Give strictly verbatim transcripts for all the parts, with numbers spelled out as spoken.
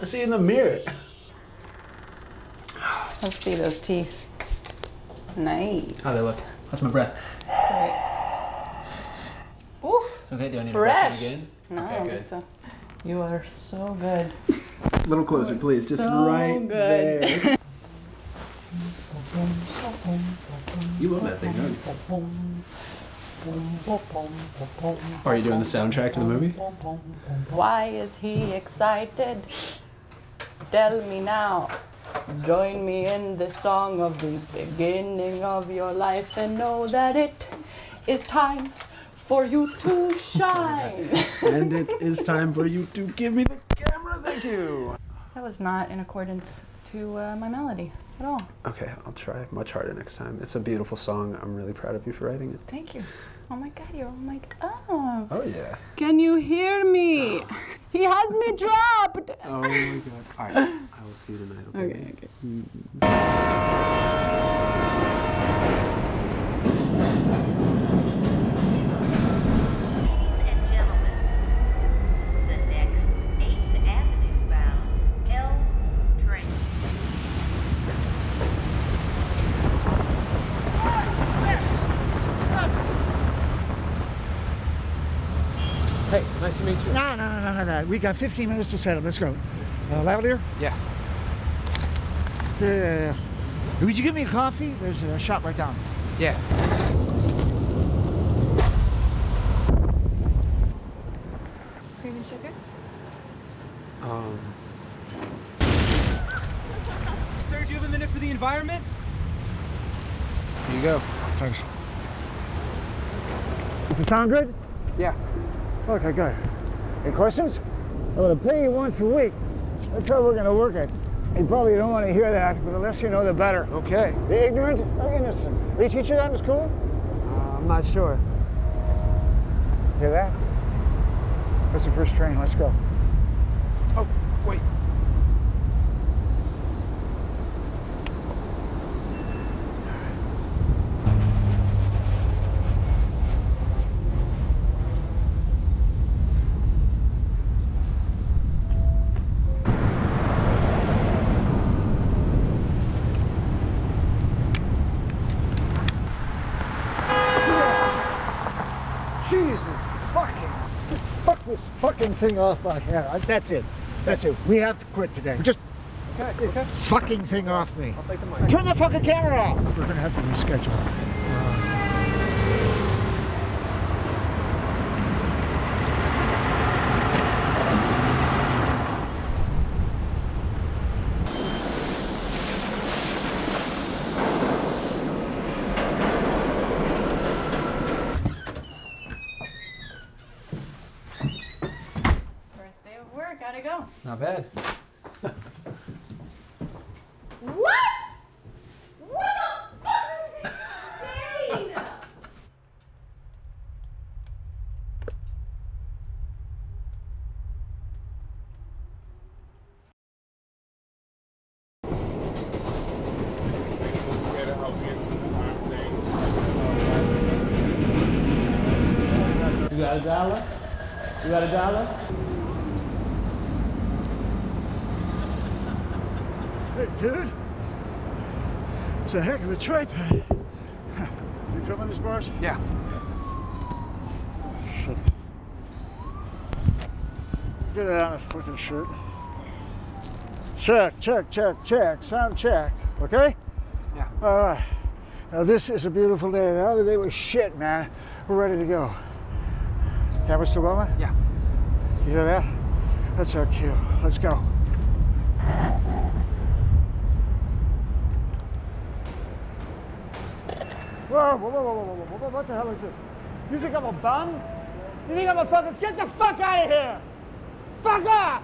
See in the mirror. Let's see those teeth. Nice. How they look? How's my breath? Great. Oof. It's okay. Do I need Fresh. to brush it again? No, okay, I don't good. think so. You are so good. A little closer, please. Just so right good. there. You love that thing, don't you? Are you doing the soundtrack to the movie? Why is he excited? Tell me now. Join me in the song of the beginning of your life and know that it is time for you to shine. And it is time for you to give me the camera. Thank you. That was not in accordance to uh, my melody at all. Okay, I'll try much harder next time. It's a beautiful song. I'm really proud of you for writing it. Thank you. Oh my God, you're all mic'd up. Oh yeah. Can you hear me? He has me dropped. Oh my God. All right, I will see you tonight. Okay. Okay, okay. Hey, nice to meet you. No, no, no, no, no, no. We got fifteen minutes to set up. Let's go. Uh, Lavalier? Yeah. Yeah, yeah, yeah. Would you give me a coffee? There's a shop right down. Yeah. Cream and sugar? Um. Sir, do you have a minute for the environment? Here you go. Thanks. Does it sound good? Yeah. Okay, good. Any questions? I'm going to pay you once a week. That's how we're going to work it. You probably don't want to hear that, but the less you know, the better. Okay. The ignorant are innocent. They teach you that in school? Uh, I'm not sure. Hear that? That's the first train. Let's go. Oh, wait. Jesus fucking, fuck this fucking thing off my head. That's it. That's it. We have to quit today. Just Okay, okay. fucking thing off me. I'll take the mic. Turn the fucking camera off. We're gonna have to reschedule. Uh, First day of work, gotta go. Not bad. What? What the fuck is insane? You got a dollar? You got a dollar? Hey, dude. It's a heck of a tripod. You filming this, Bars? Yeah. Shit. Get it on a fucking shirt. Check, check, check, check. Sound check. Okay? Yeah. All right. Now this is a beautiful day. The other day was shit, man. We're ready to go. Camera still going? Yeah. You hear that? That's our cue. Let's go. Whoa, whoa, whoa, whoa, whoa, whoa, whoa, what the hell is this? You think I'm a bum? You think I'm a fucking, get the fuck out of here! Fuck off!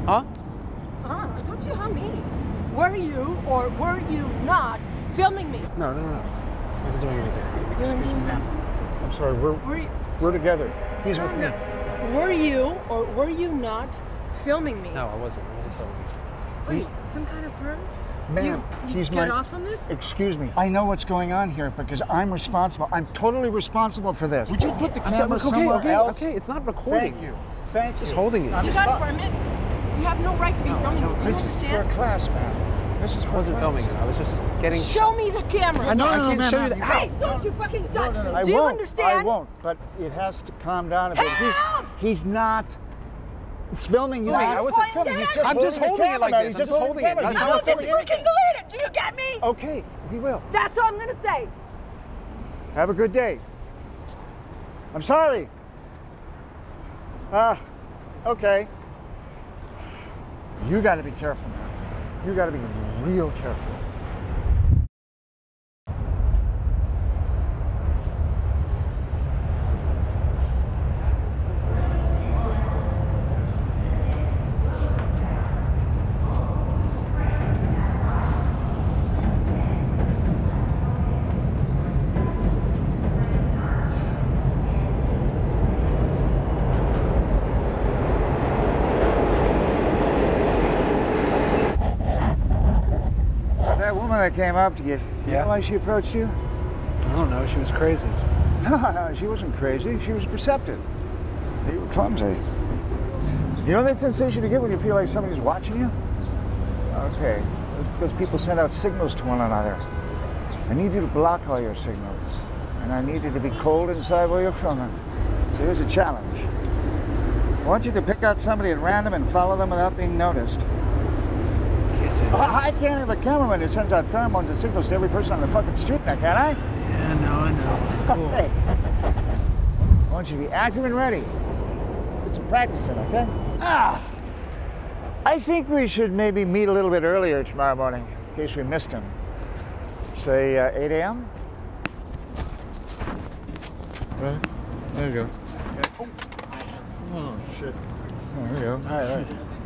Huh? Huh? Don't you huh me? Were you or were you not filming me? No, no, no, no. I wasn't doing anything. You weren't doing nothing. I'm sorry, we're, Were you, we're together. He's with me. were you or were you not filming me? No, I wasn't. I wasn't filming you. Wait, some kind of perv? Ma'am, You, you he's get my... off on this? Excuse me. I know what's going on here because I'm responsible. I'm totally responsible for this. Would you put the camera okay, somewhere okay, else? okay. It's not recording. Thank you. Thank Just you. holding it. I'm You just got a fi- permit? You have no right to be filming me. Do you This is for understand? a class, ma'am. This is for I wasn't class. filming you. I was just getting. Show me the camera. I know. I no, can't no, show ma'am, you the. ma'am. Ow! Hey, don't you fucking touch No, no, no, me. I Do you won't. understand? I won't, but it has to calm down a bit. Help! He's, he's not filming you. Wait, I I wasn't wasn't filming. filming. He's just I'm just holding, holding the it like camera. this. He's I'm just holding it. the I'm camera. I just know He's this not freaking delete it. Do you get me? Okay, we will. That's all I'm gonna say. Have a good day. I'm sorry. Ah, uh, okay. You got to be careful now. You got to be real careful. That woman that came up to you, you Yeah. know why she approached you? I don't know. She was crazy. No, no, she wasn't crazy. She was perceptive. You were clumsy. You know that sensation you get when you feel like somebody's watching you? Okay, because people send out signals to one another. I need you to block all your signals. And I need you to be cold inside while you're filming. So here's a challenge. I want you to pick out somebody at random and follow them without being noticed. Can't do that. I I can't have a cameraman who sends out pheromones and signals to every person on the fucking street now, can I? Yeah, no, I know. Cool. Hey, I want you to be active and ready. Put some practice in, okay? Ah, I think we should maybe meet a little bit earlier tomorrow morning, in case we missed him. Say uh, eight A M? Right, there you go. Oh, oh shit. Oh, there you go. All right, all right.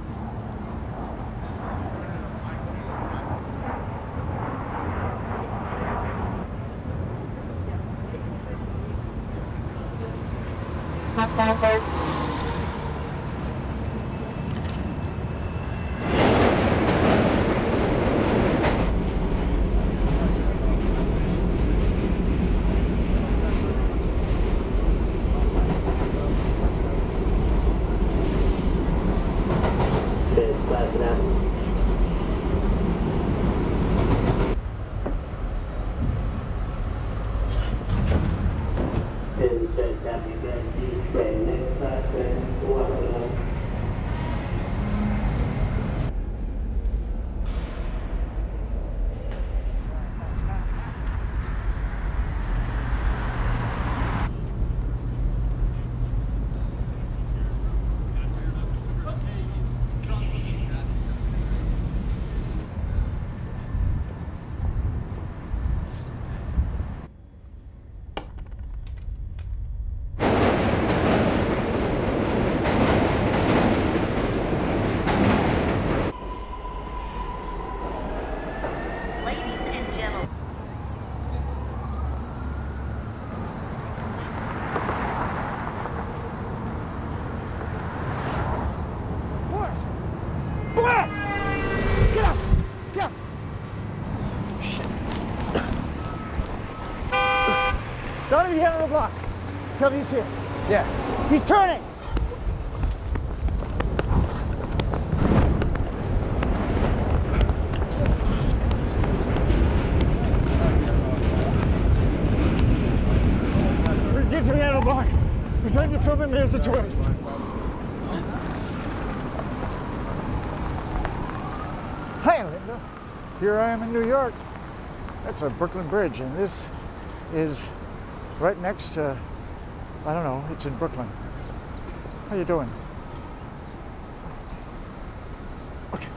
Blast! Get up! Get up! Shit. Don't even hit on the block. Tell me he's here. Yeah. He's turning! Get to the end of the block. Pretend you're filming me as a tourist. Hi, Linda. Here I am in New York. That's a Brooklyn Bridge, and this is right next to, I don't know, it's in Brooklyn. How you doing? Okay.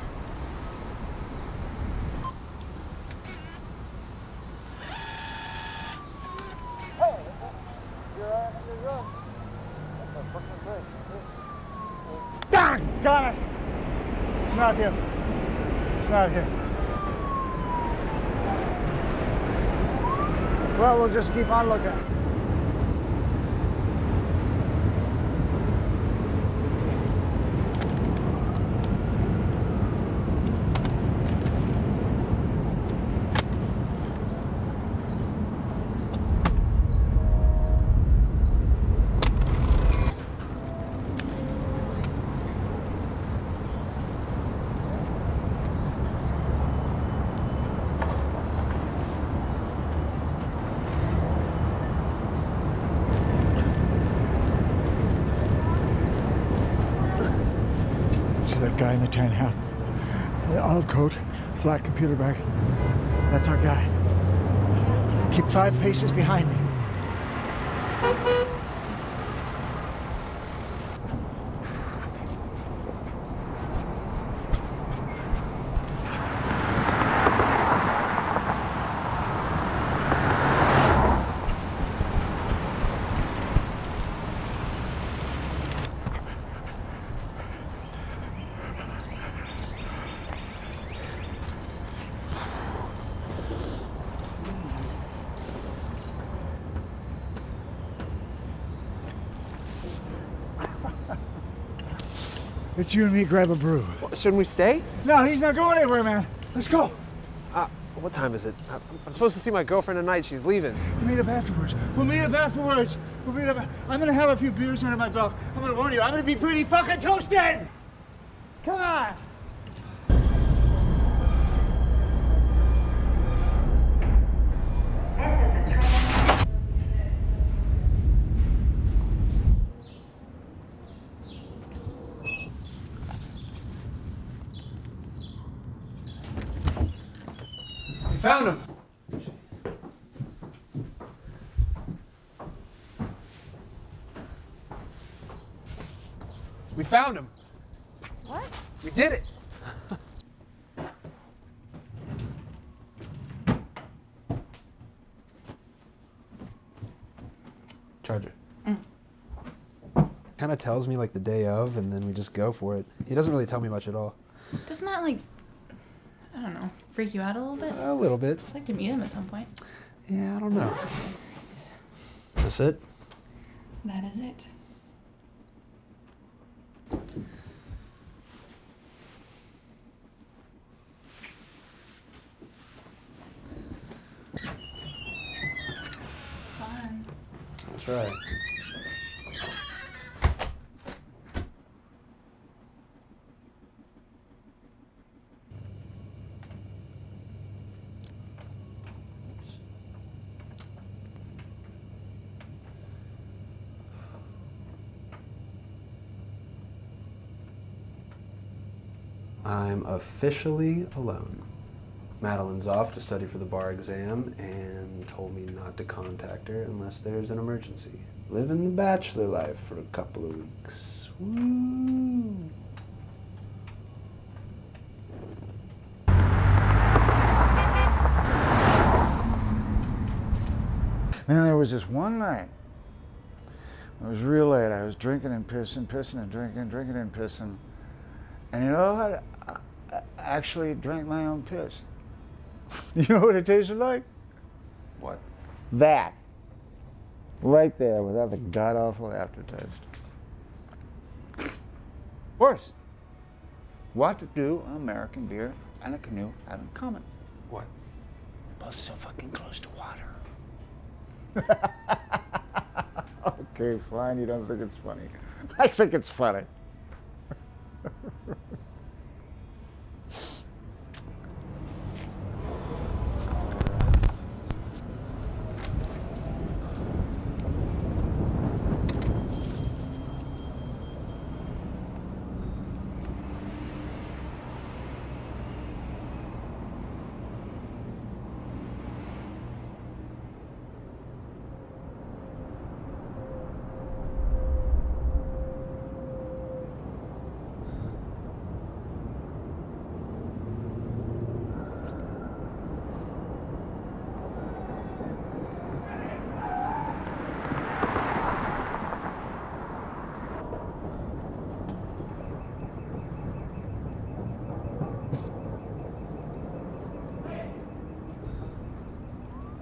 Hey, Linda. Here I am in New York. That's a Brooklyn Bridge. and this is- Ah, got it! not him. It's not him. Well, we'll just keep on looking. That guy in the tan hat, the olive coat, black computer bag. That's our guy. Keep five paces behind me. It's you and me grab a brew. Well, shouldn't we stay? No, he's not going anywhere, man. Let's go. Uh, what time is it? I- I'm supposed to see my girlfriend tonight. She's leaving. We'll meet up afterwards. We'll meet up afterwards. We'll meet up. I'm gonna have a few beers under my belt. I'm gonna warn you, I'm gonna be pretty fucking toasted! Come on! We found him. We found him. What? We did it. Charger. Mm. Kind of tells me like the day of, and then we just go for it. He doesn't really tell me much at all. Doesn't that, like, I don't know, freak you out a little bit? A little bit. I'd like to meet him at some point. Yeah, I don't know. That's it? That is it. Fun. That's right. I'm officially alone. Madeline's off to study for the bar exam and told me not to contact her unless there's an emergency. Living the bachelor life for a couple of weeks. Woo! Then there was this one night. It was real late. I was drinking and pissing, pissing and drinking, drinking and pissing. And you know what? I actually drank my own piss. You know what it tasted like? What? That. Right there, without the god-awful aftertaste. Worse. What do American beer and a canoe have in common? What? Both so fucking close to water. Okay, fine, you don't think it's funny. I think it's funny.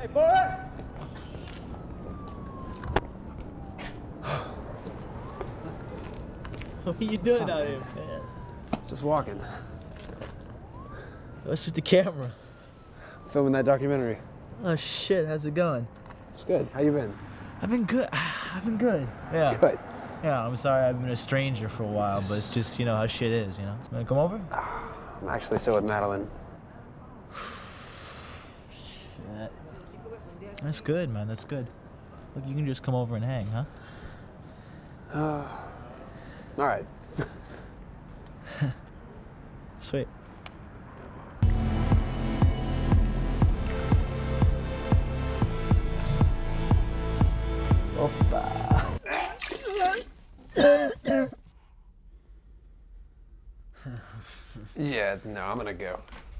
Hey, boys! What are you doing out here, man? Just walking. What's with the camera? Filming that documentary. Oh shit, how's it going? It's good. How you been? I've been good. I've been good. Yeah. Good. Yeah, I'm sorry I've been a stranger for a while, but it's just, you know, how shit is, you know? You wanna come over? I'm actually still with Madeline. Shit. That's good, man. That's good. Look, you can just come over and hang, huh? Uh, all right. Sweet. Opa. Yeah, no, I'm gonna go.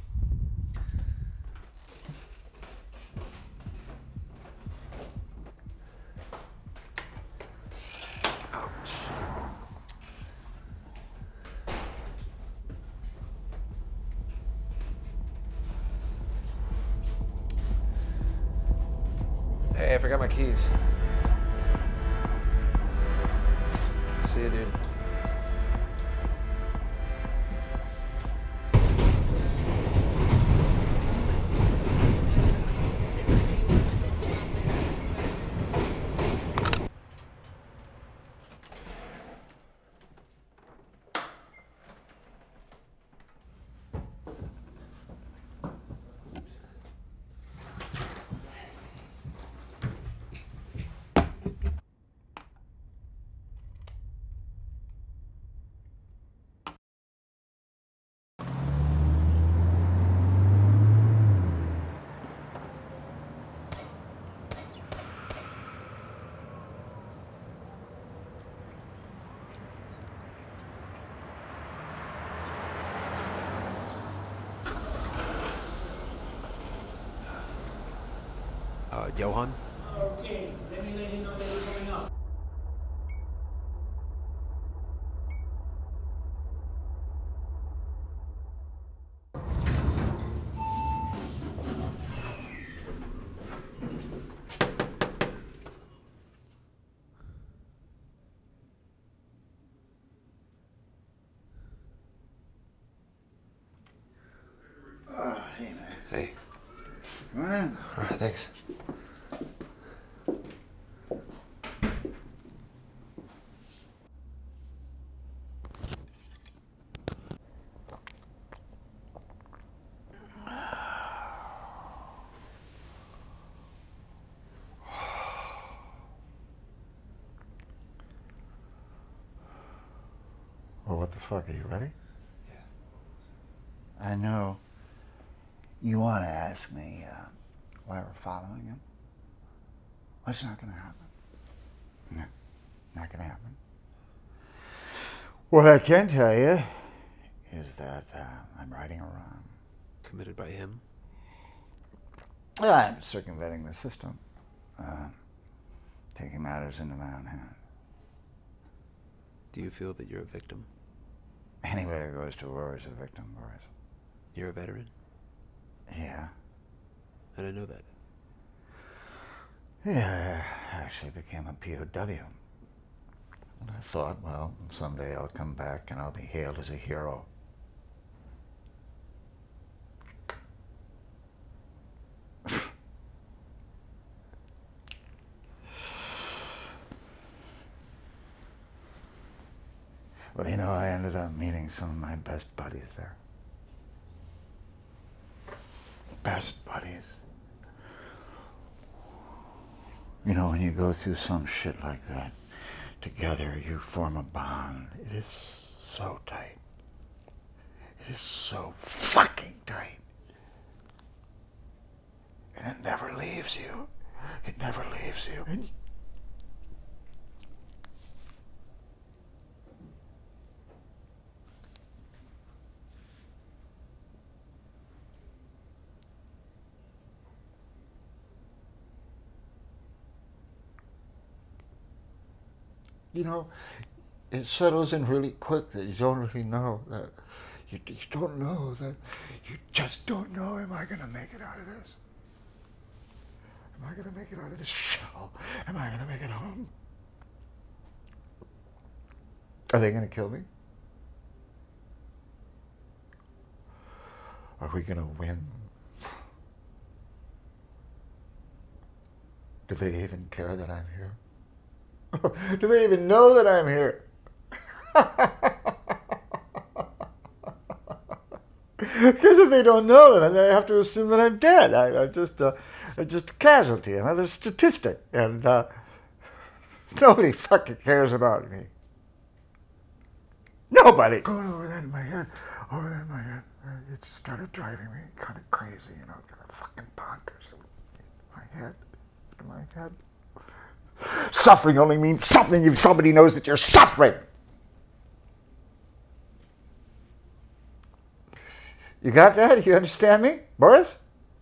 Hey, I forgot my keys. See you, dude. Uh, Johan? Okay, let me let him know that you're coming up. Oh, hey, man. Hey. Come on in. All right, thanks. Well, what the fuck? Are you ready? Yeah. I know you want to ask me uh, why we're following him. What's not going to happen? No, not going to happen. What I can tell you is that uh, I'm righting a wrong. Committed by him? I'm circumventing the system, uh, taking matters into my own hands. Do you feel that you're a victim? Anybody that goes to war is a victim, Boris. You're a veteran? Yeah. I didn't know that. Yeah, I actually became a P O W. And I thought, well, someday I'll come back and I'll be hailed as a hero. Well, you know, I ended up meeting some of my best buddies there. Best buddies. You know, when you go through some shit like that, together you form a bond. It is so tight. It is so fucking tight. And it never leaves you. It never leaves you. And you know, it settles in really quick that you don't really know that, you, you don't know that, you just don't know, am I going to make it out of this? Am I going to make it out of this shell? Am I going to make it home? Are they going to kill me? Are we going to win? Do they even care that I'm here? Do they even know that I'm here? Because if they don't know, then they have to assume that I'm dead. I, I'm just, uh, I'm just a casualty, another statistic, and uh, nobody fucking cares about me. Nobody. Going over that in my head, over that in my head, it just started driving me kind of crazy, you know, kind of fucking bonkers. In my head, in my head. Suffering only means something if somebody knows that you're suffering. You got that? You understand me, Boris?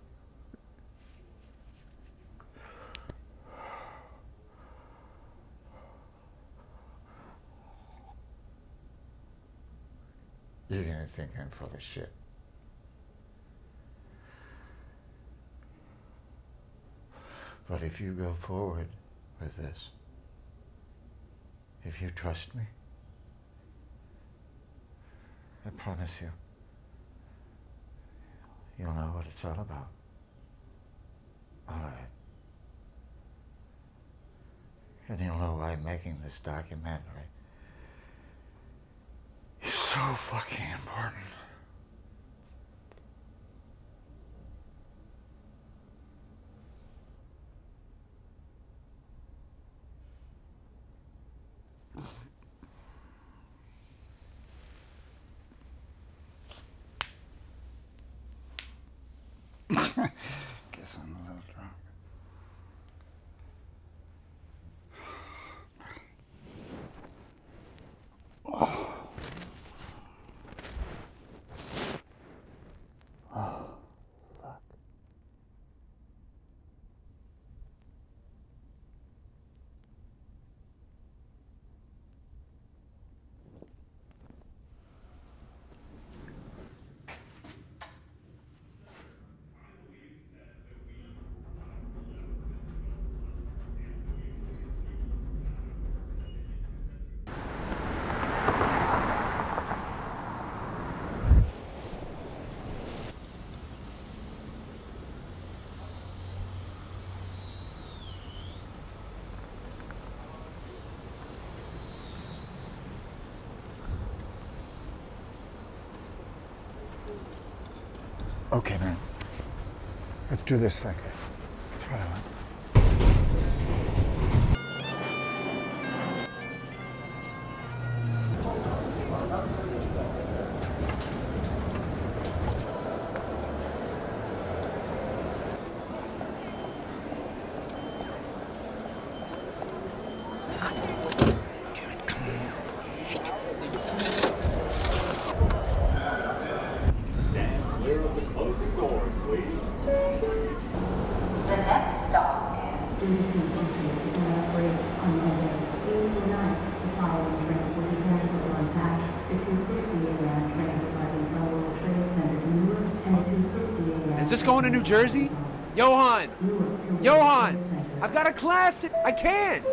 You're gonna think I'm full of shit. But if you go forward with this, if you trust me, I promise you, you'll know what it's all about. All of it. And you'll know why making this documentary is so fucking important. Guess I'm a little drunk. Oh. Oh, fuck. Okay, man. Let's do this thing. That's what I want. Is this going to New Jersey? Johan! Johan! I've got a class to... I can't!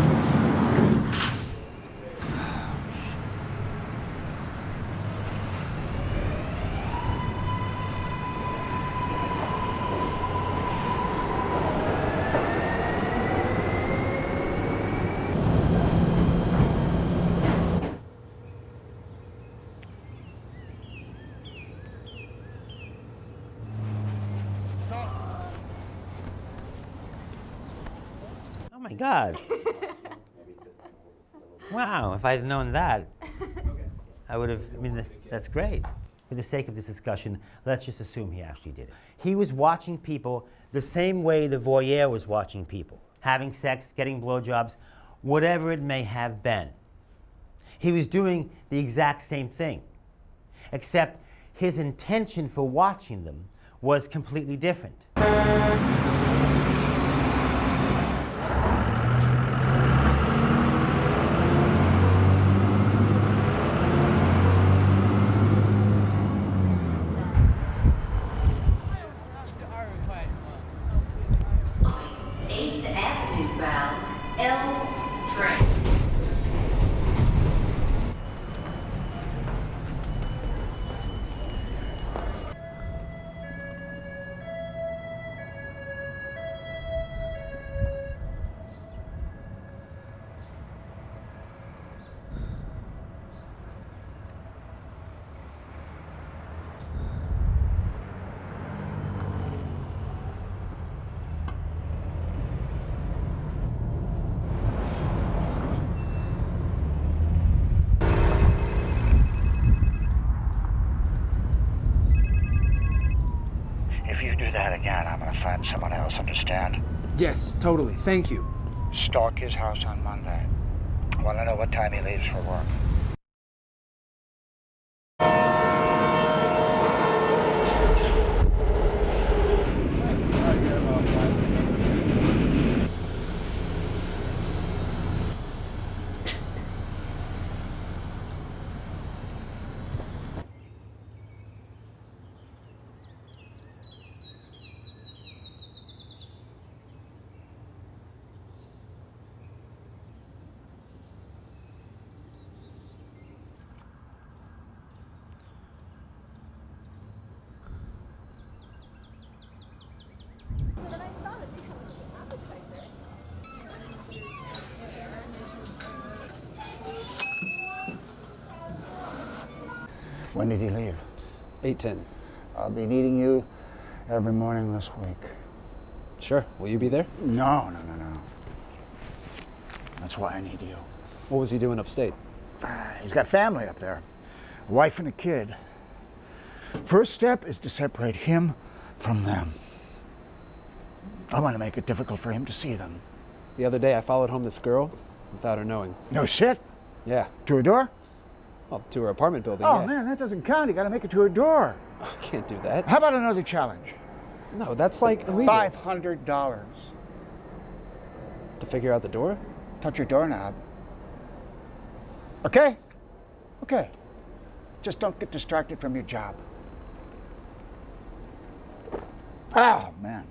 Oh my God. Wow, if I had known that, I would have, I mean, that's great. For the sake of this discussion, let's just assume he actually did it. He was watching people the same way the voyeur was watching people, having sex, getting blowjobs, whatever it may have been. He was doing the exact same thing, except his intention for watching them was completely different. If you do that again, I'm gonna find someone else, understand? Yes, totally. Thank you. Stalk his house on Monday. I wanna know what time he leaves for work. When did he leave? eight ten. I'll be needing you every morning this week. Sure. Will you be there? No, no, no, no. That's why I need you. What was he doing upstate? He's got family up there. A wife and a kid. First step is to separate him from them. I want to make it difficult for him to see them. The other day I followed home this girl without her knowing. No shit? Yeah. To her door? Well, to her apartment building, Oh yeah. man, that doesn't count. You gotta make it to her door. I can't do that. How about another challenge? No, that's like illegal. Five hundred dollars. To figure out the door? Touch your doorknob. Okay? Okay. Just don't get distracted from your job. Oh, man.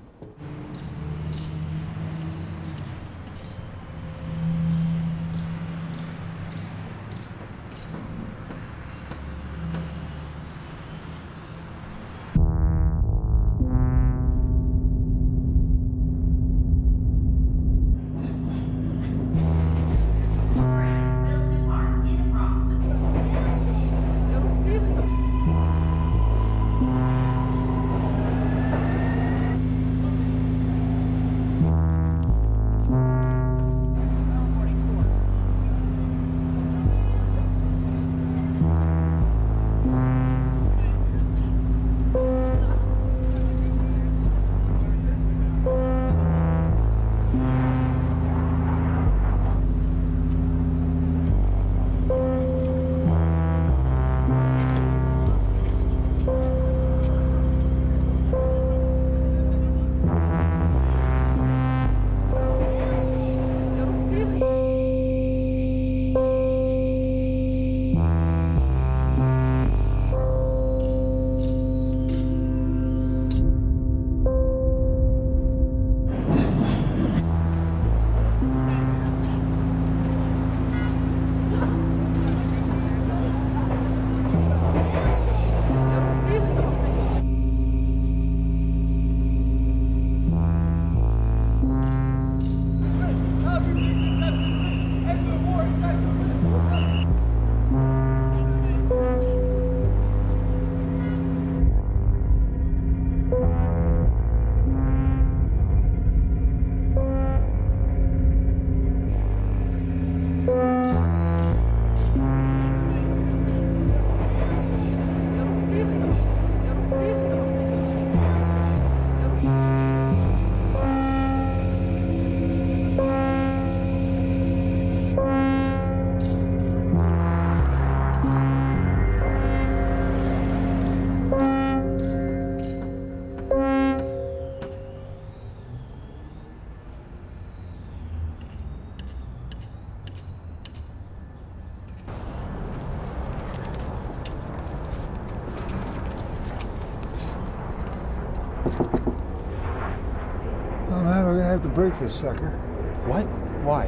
Oh man, we're gonna have to break this sucker. What? Why?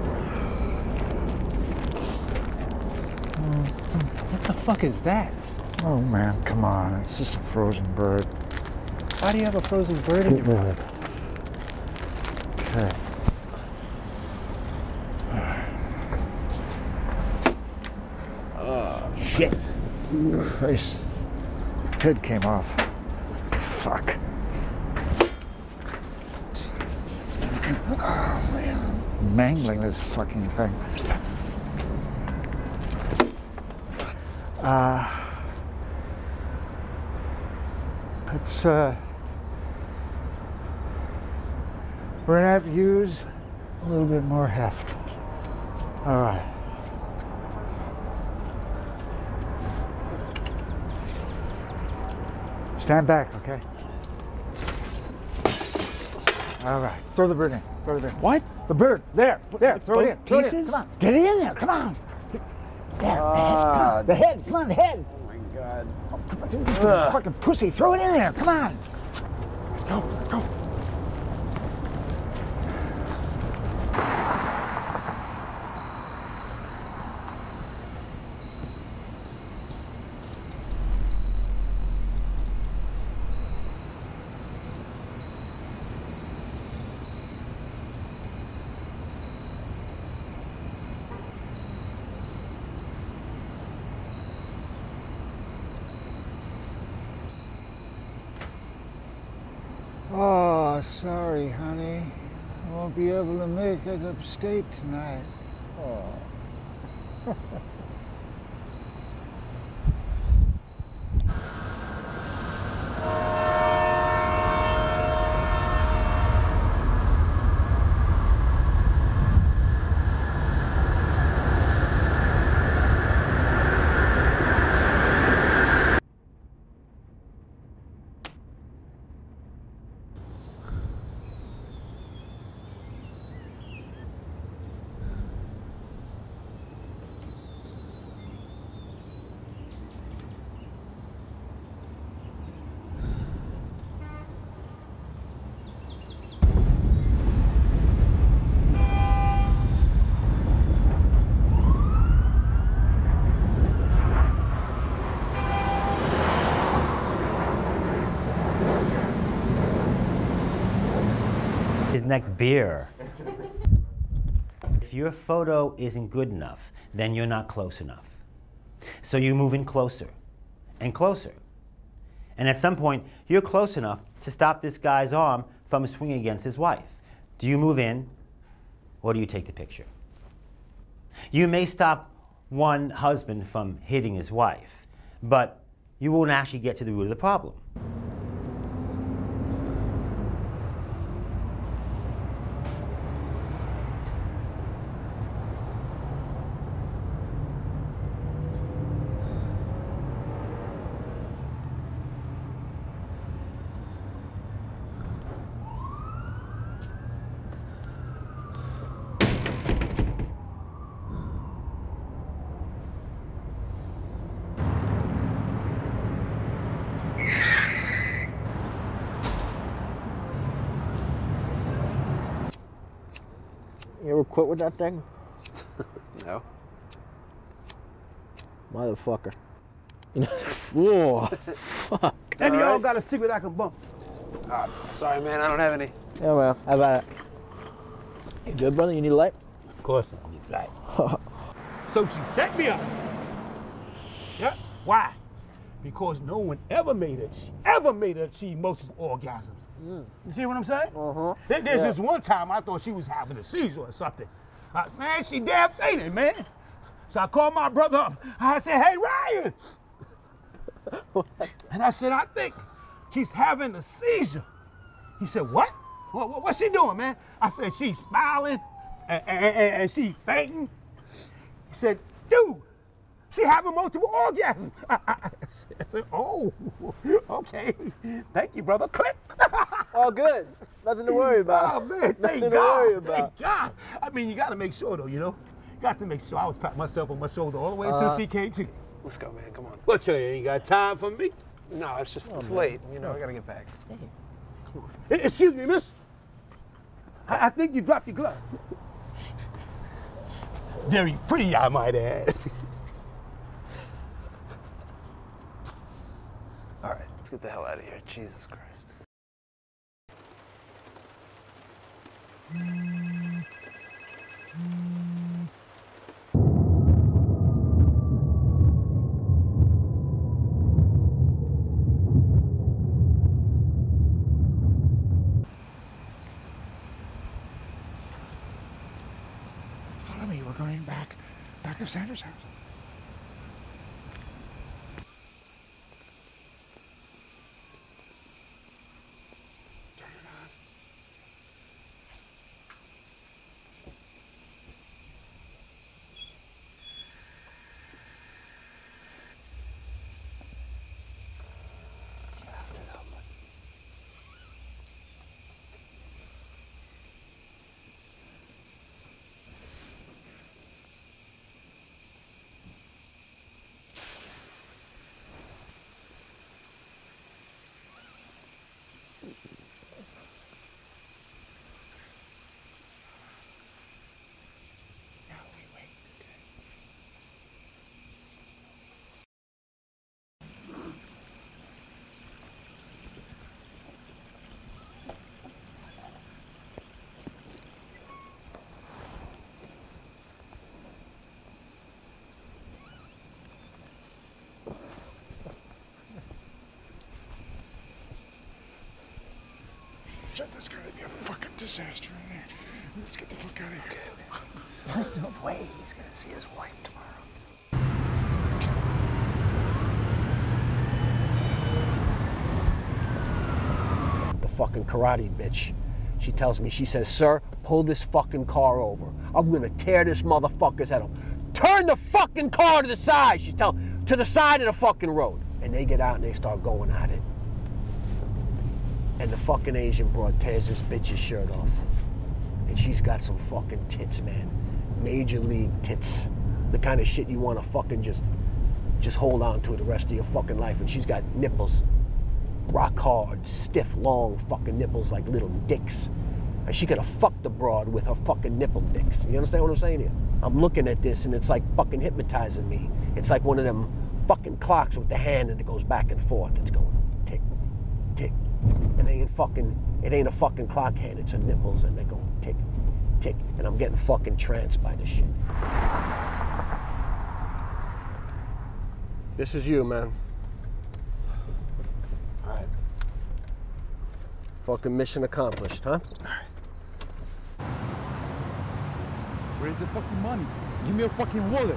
What the fuck is that? Oh man, come on. It's just a frozen bird. Why do you have a frozen bird in your room? Okay. Oh, shit. Christ. Head came off. Fuck. Jesus. Oh man. Mangling this fucking thing. Uh, it's uh, We're gonna have to use a little bit more heft. All right. Stand back, okay? All right. Throw the bird in. Throw the bird in. What? The bird. There. There. Throw it in. Both Throw it in. pieces? Come on. Get it in there. Come on. There. Ah, The head. Come on. The head. Oh my God. Oh, come on. Don't be such a fucking pussy. Throw it in there. Come on. Let's go. Let's go. Oh, sorry, honey. I won't be able to make it upstate tonight. Oh. His next beer. If your photo isn't good enough, then you're not close enough. So you move in closer and closer. And at some point, you're close enough to stop this guy's arm from swinging against his wife. Do you move in, or do you take the picture? You may stop one husband from hitting his wife, but you won't actually get to the root of the problem. You ever quit with that thing? No. Motherfucker. You know, whoa, fuck. And you all all right? got a secret I can bump. Ah, sorry, man. I don't have any. Yeah, well, how about it? You good, brother? You need a light? Of course I need light. So she set me up. Yeah. Why? Because no one ever made her, ever made her achieve multiple orgasms. Mm. You see what I'm saying? Uh-huh. There, there's Yeah. this one time I thought she was having a seizure or something. Uh, man, she damn fainted, man. So I called my brother up. I said, hey, Ryan. And I said, I think she's having a seizure. He said, what? What, what what's she doing, man? I said, she's smiling and, and, and, and she's fainting. He said, dude, she having multiple orgasms. I, I, I said, oh, okay. Thank you, brother. Click. All good. Nothing to worry about. Oh, man, Nothing thank to God. worry about. Thank God. I mean, you got to make sure, though, you know? Got to make sure. I was patting myself on my shoulder all the way until Uh, she came to. Let's go, man. Come on. What, you ain't got time for me? No, it's just it's man. late. You know, I gotta get back. Eh, Excuse me, miss. I, I think you dropped your glove. Very pretty, I might add. All right, let's get the hell out of here. Jesus Christ. Follow me. We're going back, back to Sandra's house. Turn it on. Shit, that's gonna be a fucking disaster in there. Let's get the fuck out of here. There's no way he's gonna see his wife tomorrow. The fucking karate bitch. She tells me, she says, sir, pull this fucking car over. I'm gonna tear this motherfucker's head off. Turn the fucking car to the side, she tells, to the side of the fucking road. And they get out and they start going at it. And the fucking Asian broad tears this bitch's shirt off. And she's got some fucking tits, man. Major league tits. The kind of shit you wanna fucking just, just hold on to the rest of your fucking life. And she's got nipples. Rock hard, stiff, long fucking nipples like little dicks. And she could have fucked the broad with her fucking nipple dicks. You understand what I'm saying here? I'm looking at this and it's like fucking hypnotizing me. It's like one of them fucking clocks with the hand and it goes back and forth. It's going tick, tick. It ain't fucking, it ain't a fucking clock hand, it's her nipples and they're going tick, tick. And I'm getting fucking tranced by this shit. This is you, man. All right. Fucking mission accomplished, huh? All right. Where's the fucking money? Give me a fucking wallet.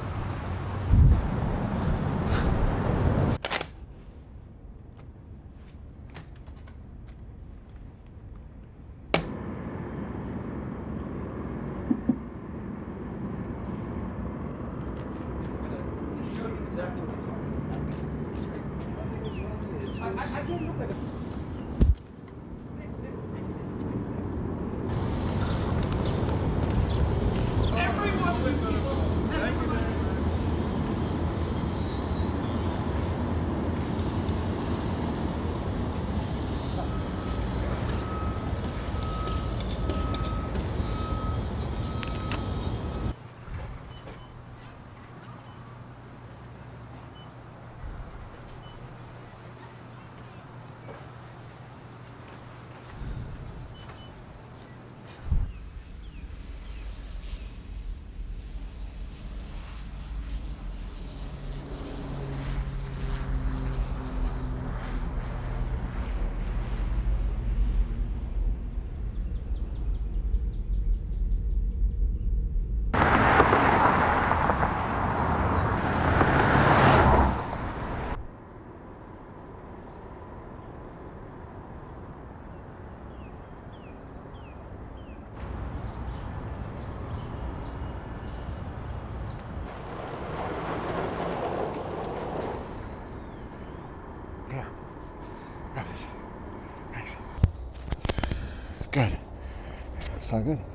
Good. It's all good.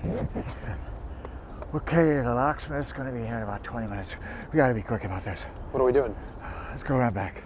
Okay, the locksmith's gonna be here in about twenty minutes. We gotta be quick about this. What are we doing? Let's go around back.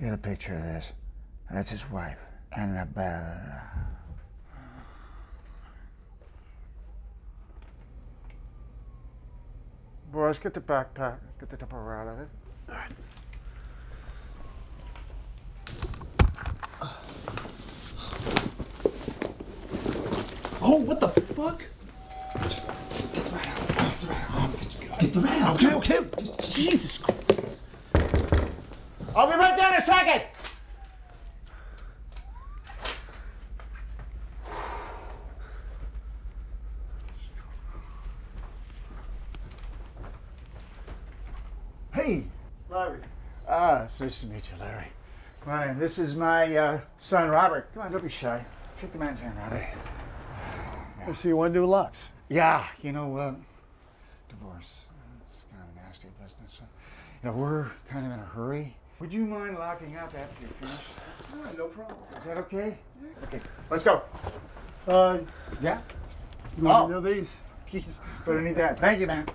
Get a picture of this. That's his wife, Annabelle. Boys, get the backpack. Get the Tupperware out of it. All right. Oh, what the fuck? Get the rat out. Get the rat out. Get the rat out. Okay, okay. Jesus Christ. I'll be right there in a second. Hey, Larry. Ah, it's nice to meet you, Larry. Come on in. This is my uh, son, Robert. Come on, don't be shy. Shake the man's hand, Robert. I see you want to do lots. Yeah, you know, uh, divorce. It's kind of a nasty business. Uh, you know, we're kind of in a hurry. Would you mind locking up after you're finished? All right, no problem. Is that okay? Okay, let's go. Uh, Yeah? you want Oh. to know these? Jeez, but I need that. Thank you, man.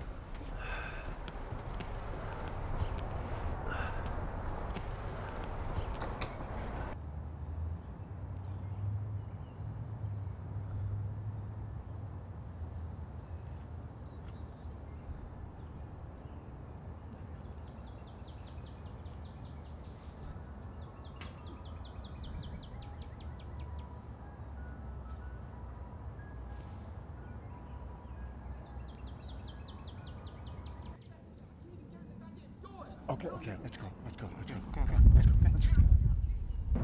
Okay, okay, let's go, let's go, let's go, okay, okay, let's go, okay, let's go.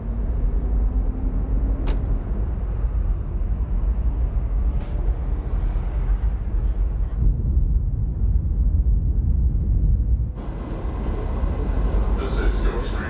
This is your street.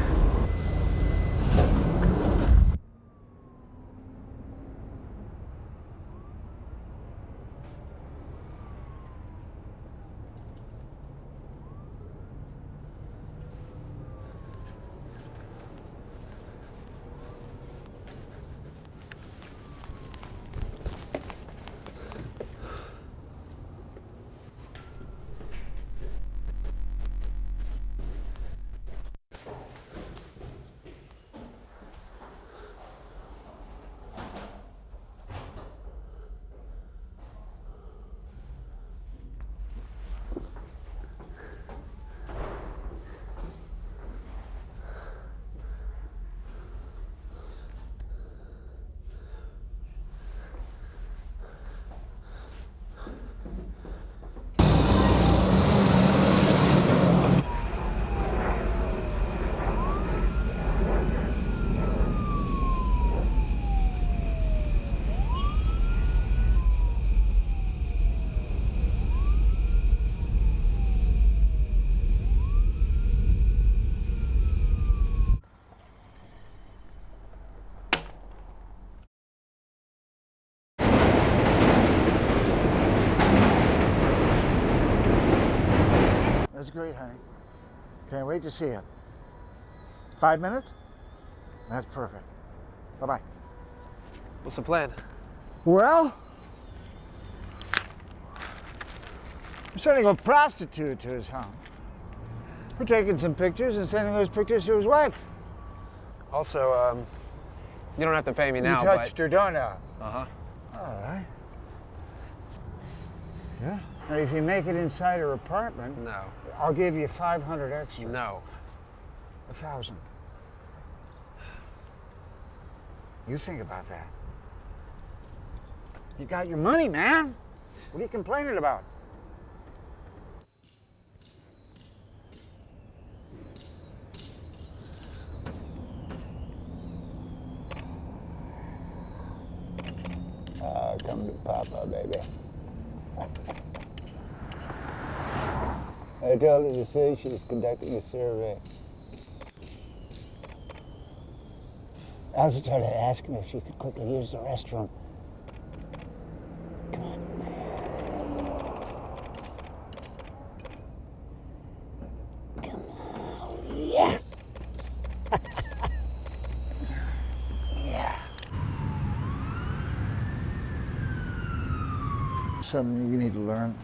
That's great, honey. Can't wait to see you. Five minutes? That's perfect. Bye-bye. What's the plan? Well, we're sending a prostitute to his home. We're taking some pictures and sending those pictures to his wife. Also, um, you don't have to pay me now, you touched but... her doorknob. Uh-huh. All right. Yeah. Now, if you make it inside her apartment, No. I'll give you five hundred extra. No. A thousand. You think about that. You got your money, man. What are you complaining about? Uh, come to Papa, baby. I told her to say she was conducting a survey. I also told her to ask him if she could quickly use the restroom. Come on. Come on. Yeah. Yeah. Something you need to learn.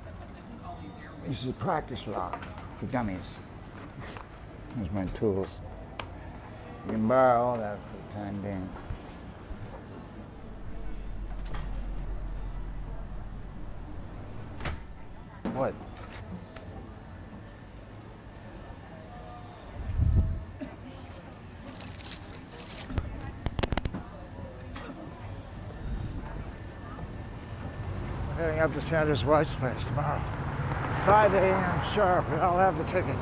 This is a practice lock for dummies. Here's my tools. You can borrow all that for the time being. What? We're heading up to Sanders White's place tomorrow. five A M sharp. I'll have the tickets.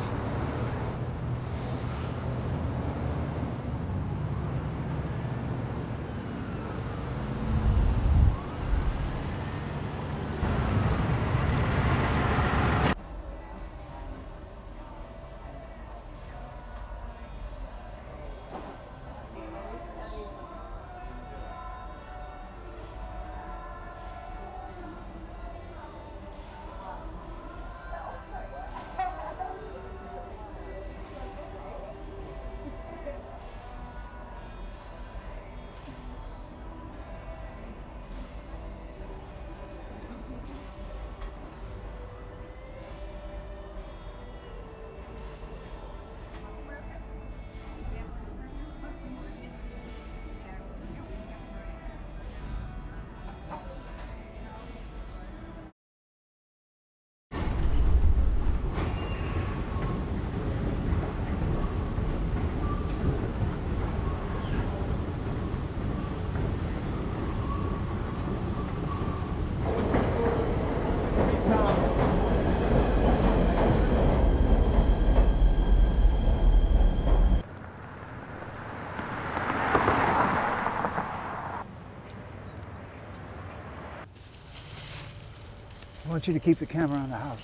I want you to keep the camera on the house.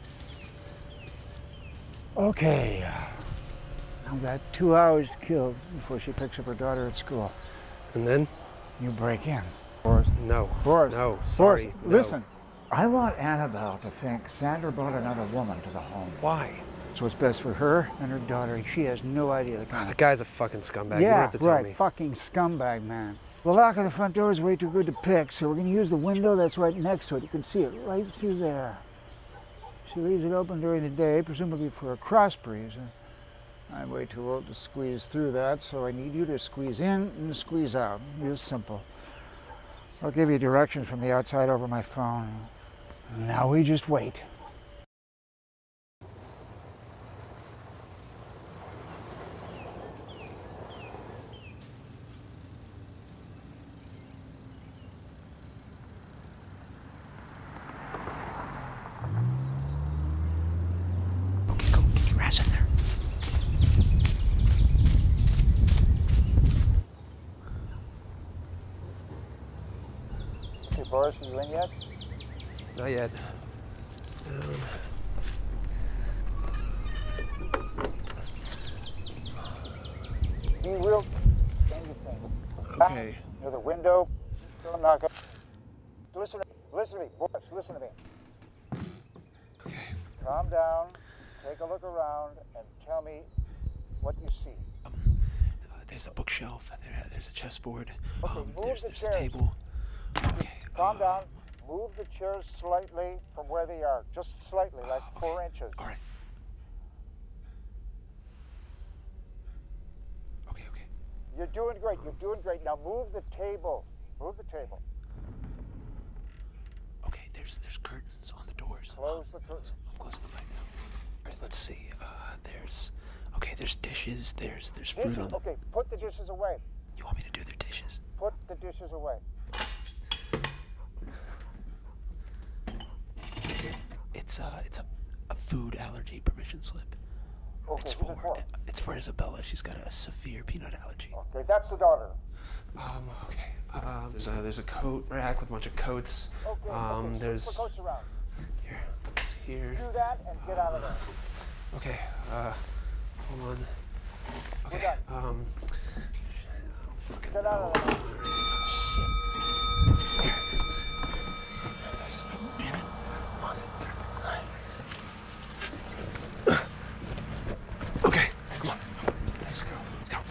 Okay. I've got two hours to kill before she picks up her daughter at school. And then? You break in. Forrest. No. Forrest. No, sorry. Forrest, no. listen. I want Annabelle to think Sandra brought another woman to the home. Why? It's what's best for her and her daughter. She has no idea the kind. The guy's a fucking scumbag. Yeah, you don't have to tell right. me. Fucking scumbag, man. The lock of the front door is way too good to pick, so we're going to use the window that's right next to it. You can see it right through there. She leaves it open during the day, presumably for a cross breeze. I'm way too old to squeeze through that, so I need you to squeeze in and squeeze out. Real simple. I'll give you directions from the outside over my phone. Now we just wait. Okay, go. Get your ass in there. Hey, Boris, are you in yet? Not yet. Um, Be real. Anything. okay. Near the window. Don't knock it. Listen to me. Listen to me. Boris, listen to me. Okay. Calm down. Take a look around and tell me what you see. Um, uh, there's a bookshelf. There, there's a chessboard. Okay, um, move there's, the there's chairs. a table. Okay. Calm uh, down. Move the chairs slightly from where they are. Just slightly, like okay. four inches. All right. Okay, okay. You're doing great. You're doing great. Now move the table. Move the table. Okay, there's there's curtains on the doors. Close Um, the curtains. I'm closing them right now. All right, let's see. Uh, there's okay. There's dishes. There's there's fruit Dishes. on the. Okay, put the dishes away. You want me to do their dishes? Put the dishes away. It's uh, it's a, a food allergy permission slip. Okay, It's who's it for for? it's for Isabella. She's got a severe peanut allergy. Okay, that's the daughter. Um, okay. Uh, there's a there's a coat rack with a bunch of coats. Okay, Um, okay. there's Put coats around. here, here. Do that and get out of there. Okay. Uh, hold on. Okay. done. Um. I don't fucking Get out of know. there. Shit. Here. Damn it. Come on. Okay. Come on. Let's go. Let's go.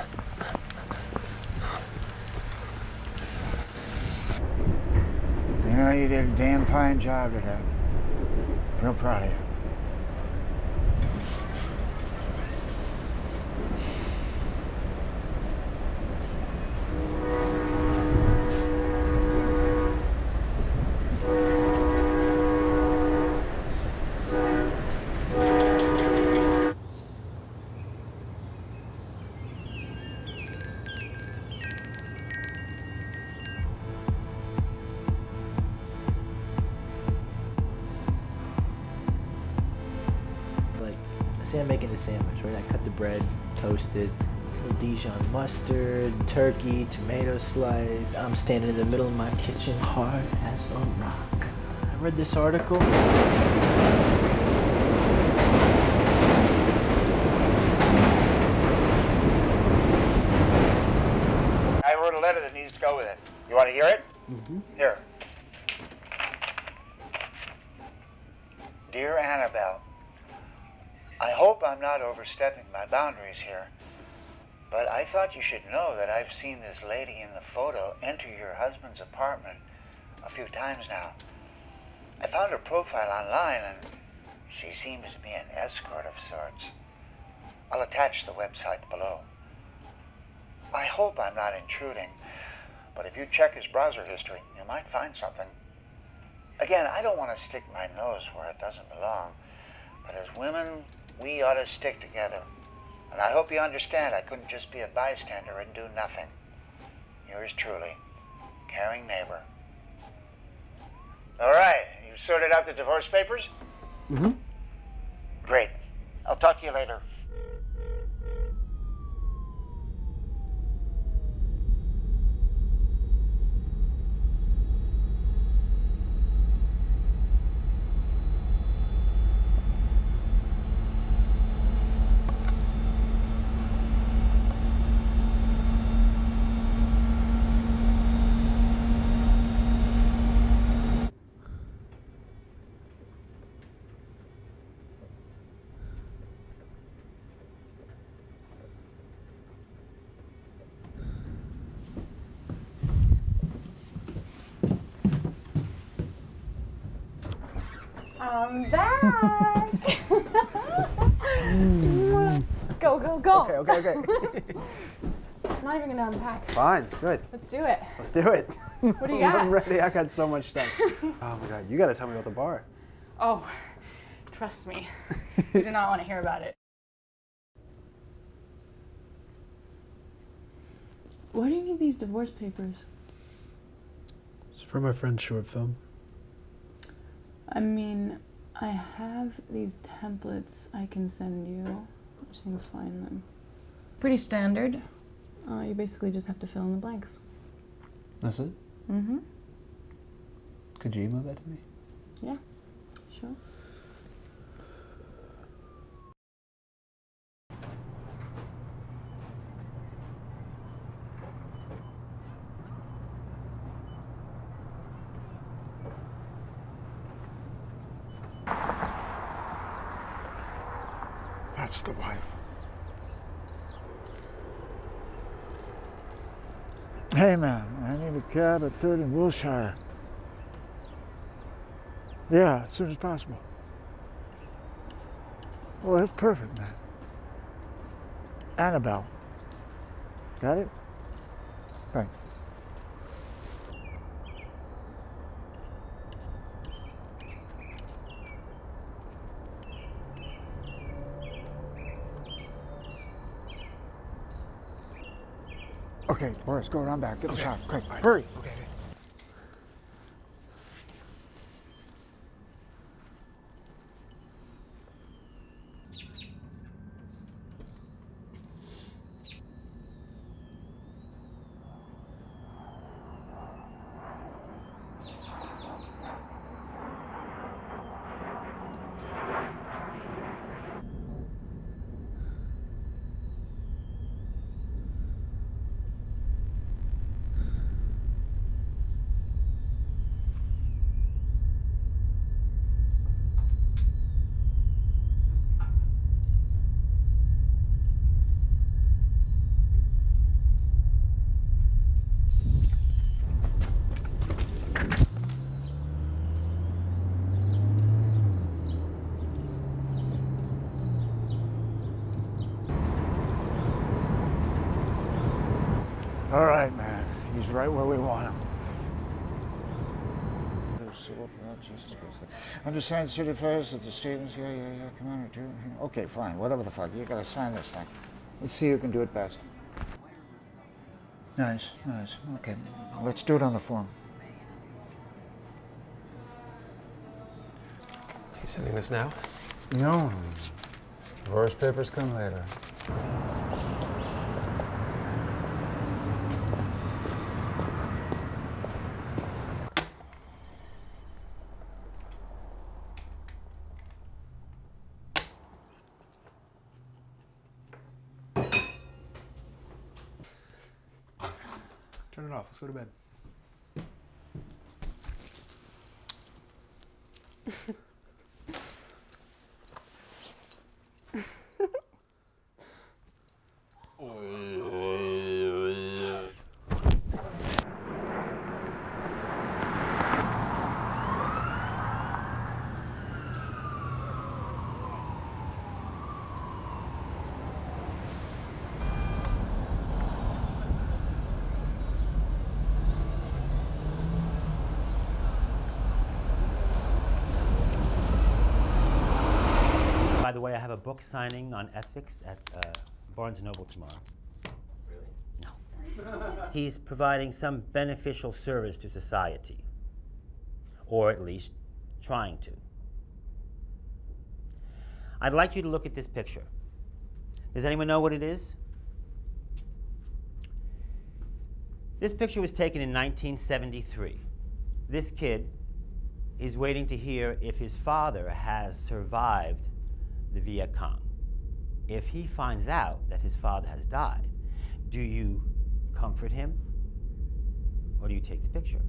You know, you did a damn fine job today. Real proud of you. Say I'm making a sandwich, right? I cut the bread, toast it, little Dijon mustard, turkey, tomato slice. I'm standing in the middle of my kitchen, hard as a rock. I read this article. I wrote a letter that needs to go with it. You want to hear it? Mm-hmm. Here. Dear Annabelle, I hope I'm not overstepping my boundaries here, but I thought you should know that I've seen this lady in the photo enter your husband's apartment a few times now. I found her profile online and she seems to be an escort of sorts. I'll attach the website below. I hope I'm not intruding, but if you check his browser history, you might find something. Again, I don't want to stick my nose where it doesn't belong, but as women, we ought to stick together. And I hope you understand I couldn't just be a bystander and do nothing. Yours truly, caring neighbor. All right, you sorted out the divorce papers? Mm-hmm. Great. I'll talk to you later. I'm back. Go, go, go. Okay, okay, okay. I'm not even gonna unpack. Fine, good. Let's do it. Let's do it. What do you got? I'm ready. I got so much stuff. Oh my God, you gotta tell me about the bar. Oh, trust me. You do not want to hear about it. Why do you need these divorce papers? It's for my friend's short film. I mean, I have these templates I can send you. I just need to find them. Pretty standard. Uh, you basically just have to fill in the blanks. That's it? Mm-hmm. Could you email that to me? Yeah, sure. That's the wife. Hey man, I need a cab at third and Wilshire. Yeah, as soon as possible. Well, that's perfect, man. Annabelle. Got it? Thanks. Okay, Boris, go around back. Get the Okay. shot. Quick, Fine. hurry. Okay, okay. All right, man. He's right where we want him. Undersigned certifies that the statements, yeah, yeah, yeah, come on, do it. Okay, fine, whatever the fuck. You gotta sign this thing. Let's see who can do it best. Nice, nice. Okay, let's do it on the form. You sending this now? No. Divorce papers come later. Turn it off. Let's go to bed. By the way, I have a book signing on ethics at uh, Barnes and Noble tomorrow. Really? No. He's providing some beneficial service to society, or at least trying to. I'd like you to look at this picture. Does anyone know what it is? This picture was taken in nineteen seventy-three. This kid is waiting to hear if his father has survived the Viet Cong. If he finds out that his father has died, do you comfort him or do you take the picture?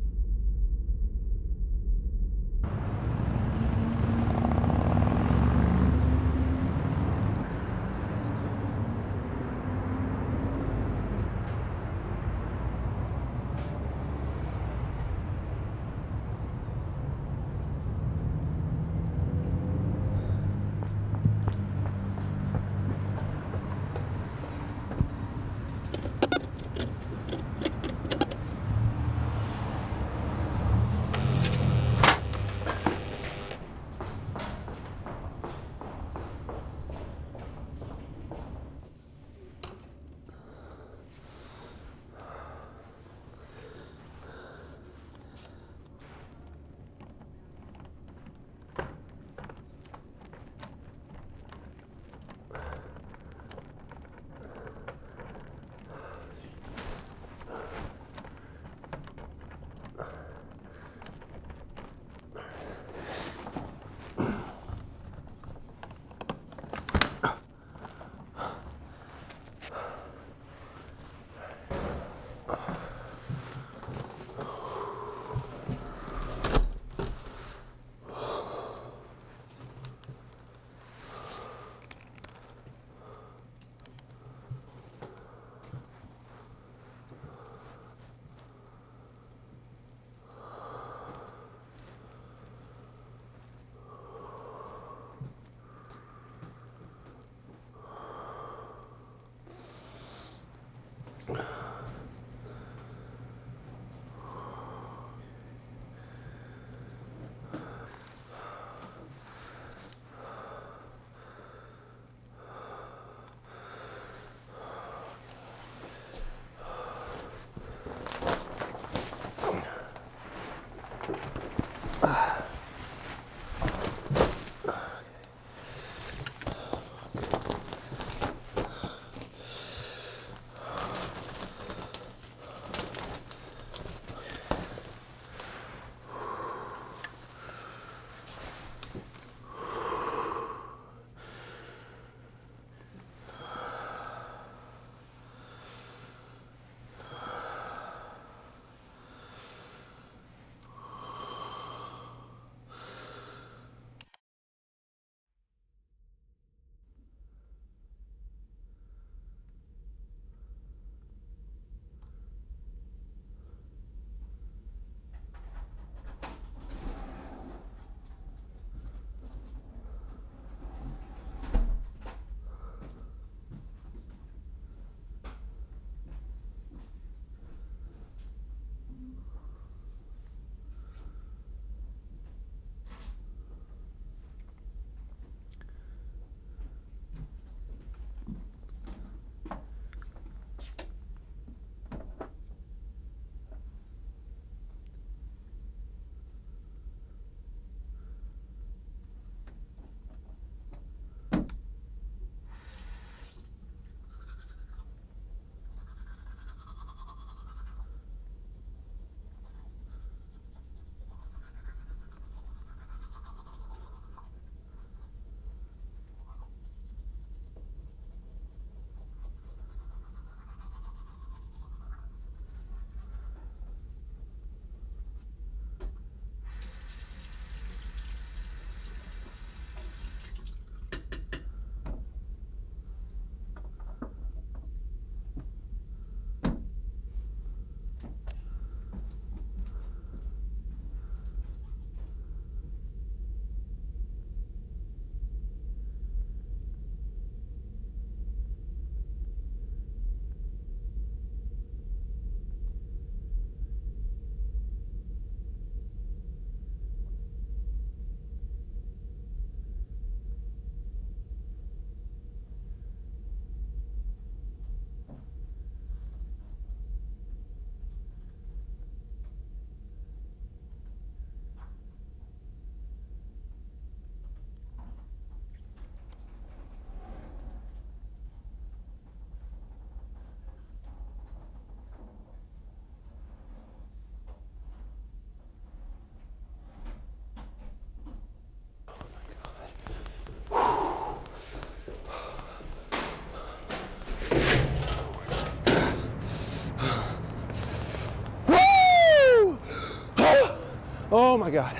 my God.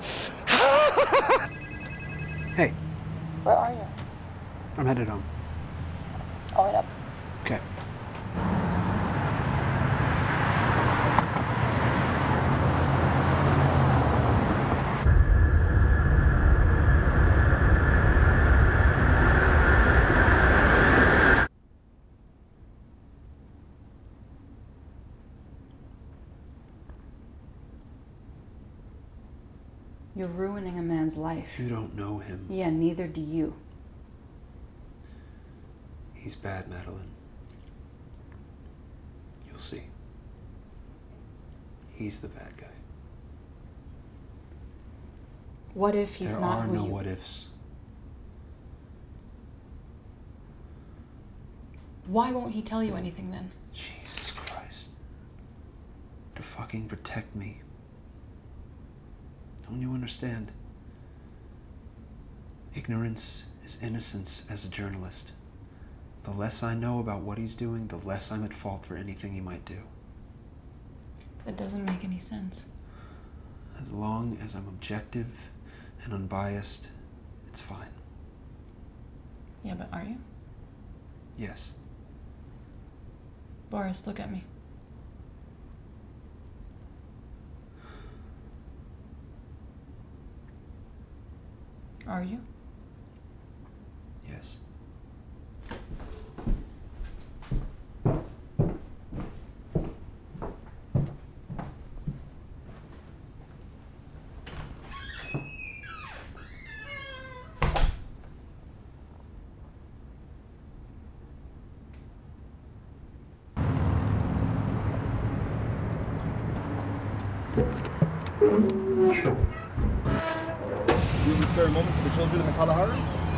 Hey. Where are you? I'm headed home. I'll wait up. Okay. You're ruining a man's life. You don't know him. Yeah, neither do you. He's bad, Madeline. You'll see. He's the bad guy. What if he's there not are who no you... what ifs. Why won't he tell you anything then? Jesus Christ. To fucking protect me. Don't you understand? Ignorance is innocence as a journalist. The less I know about what he's doing, the less I'm at fault for anything he might do. That doesn't make any sense. As long as I'm objective and unbiased, it's fine. Yeah, but are you? Yes. Boris, look at me. Are you? Yes. Do you have a spare moment for the children in the Kalahari?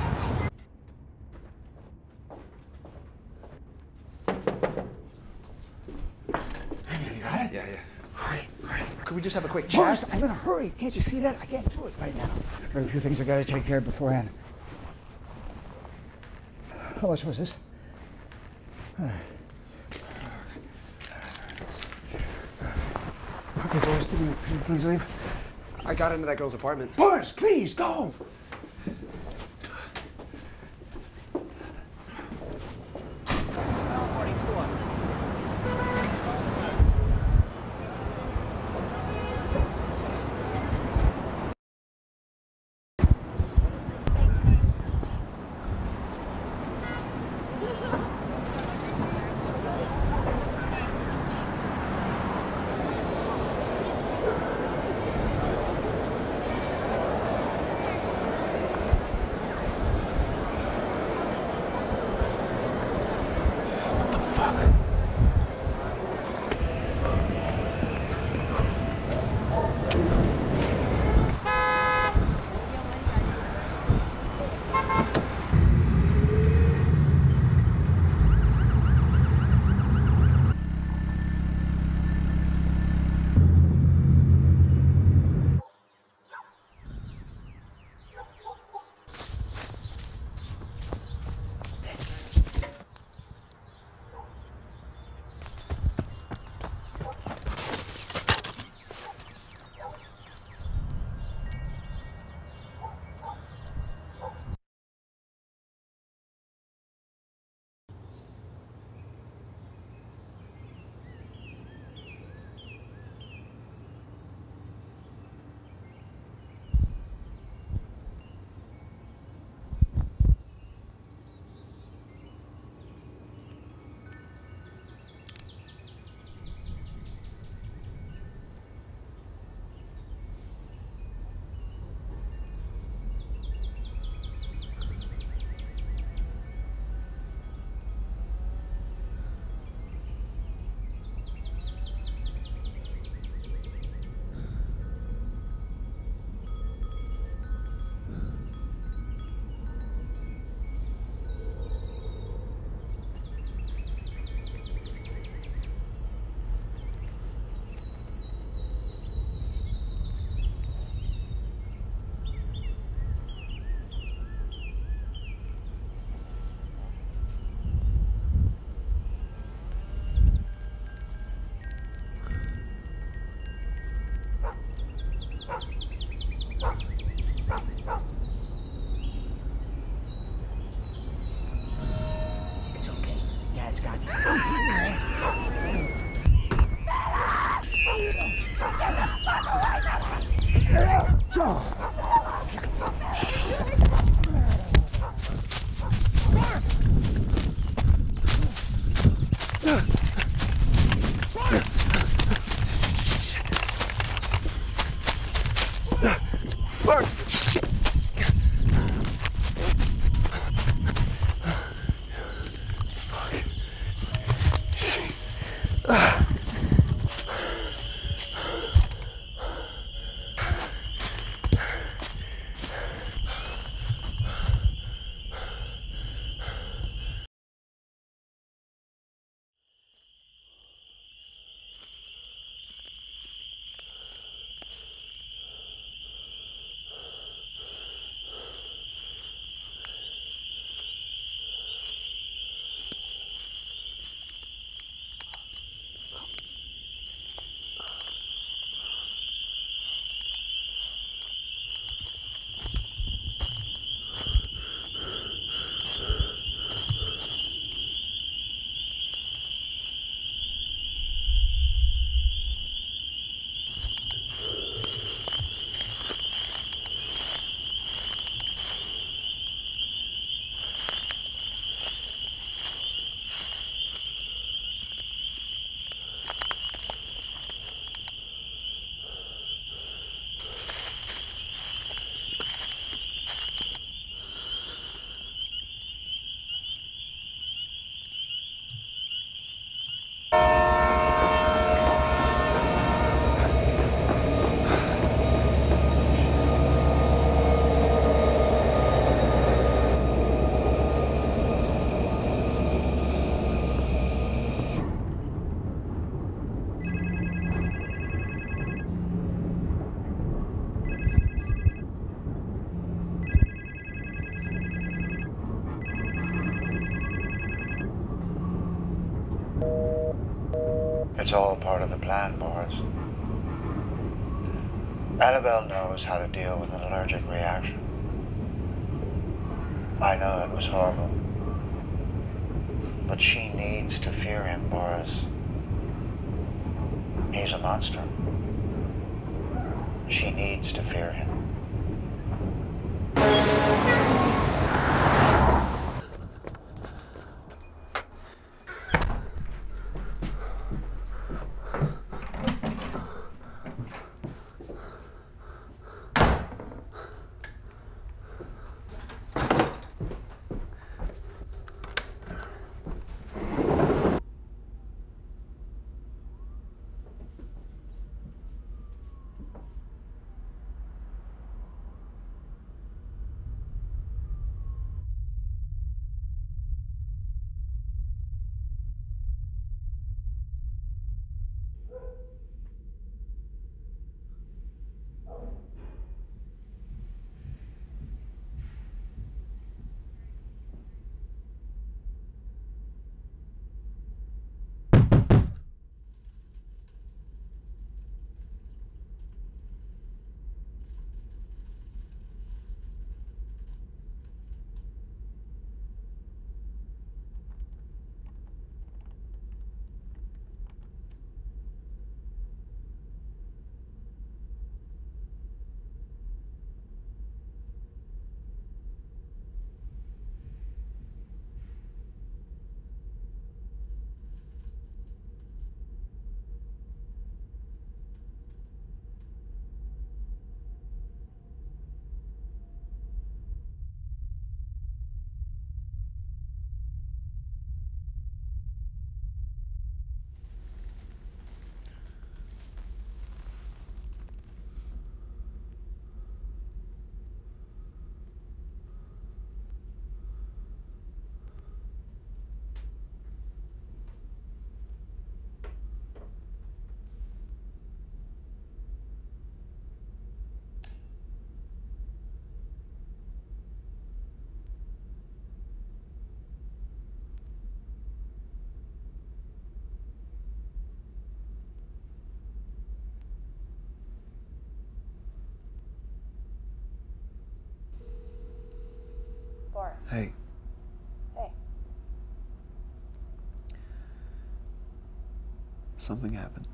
You got it? Yeah, yeah. Hurry, hurry. Could we just have a quick chat? Boris, I'm in a hurry. Can't you see that? I can't do it right now. There are a few things I gotta take care of beforehand. How much was this? Okay, Boris, can you, can you please leave? I got into that girl's apartment. Boris, please, go! It's all part of the plan, Boris. Annabelle knows how to deal with an allergic reaction. I know it was horrible. But she needs to fear him, Boris. He's a monster. She needs to fear him. Boris. Hey. Hey. Something happened.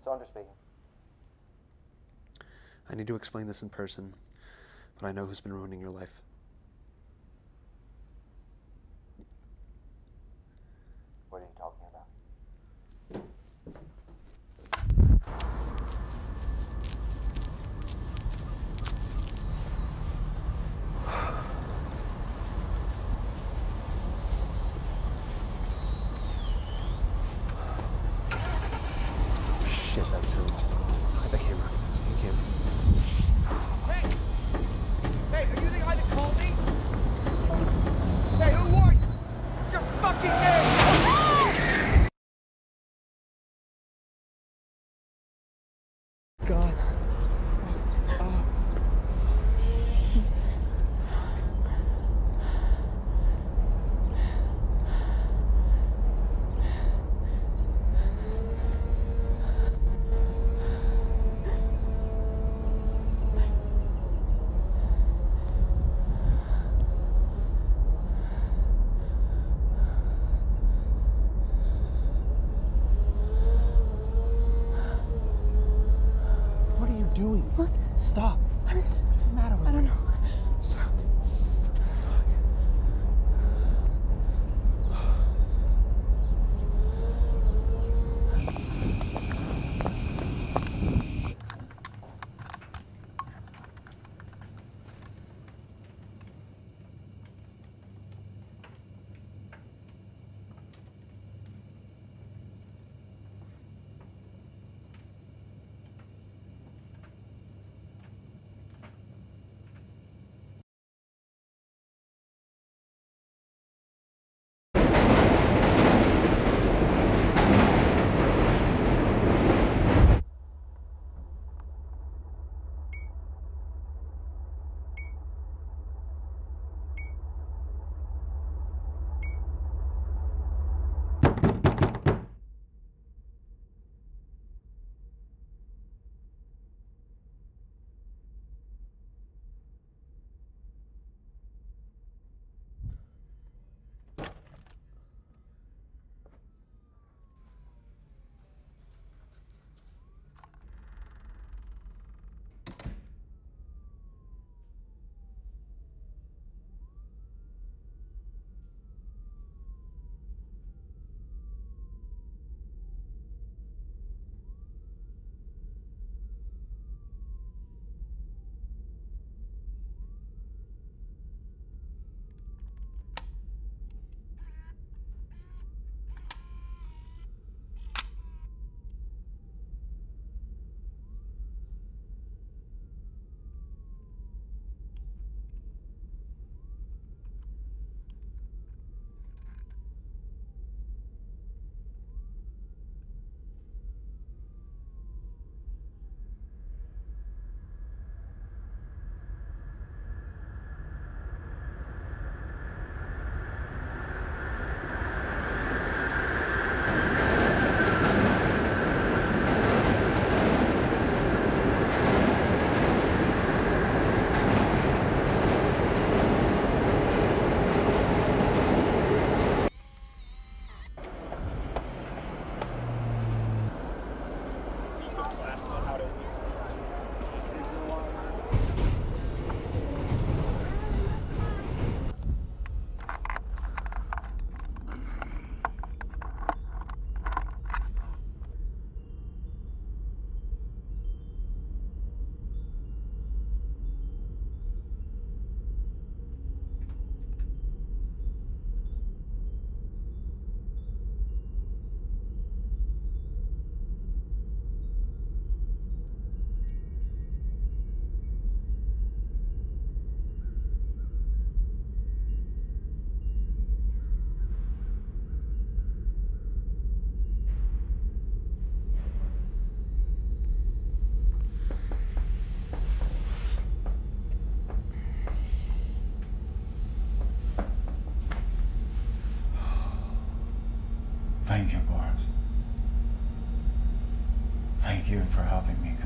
Saunders speaking. I need to explain this in person, but I know who's been ruining your life. What are you talking about? Shit, that's him. Hide the camera. The camera. Hey! Hey, are you the guy that called me? Hey, who are you? You're fucking gay! God. What are you doing? What? Stop. I'm s- What's the matter with I don't you? know. Stop. Thank you, Boris. Thank you for helping me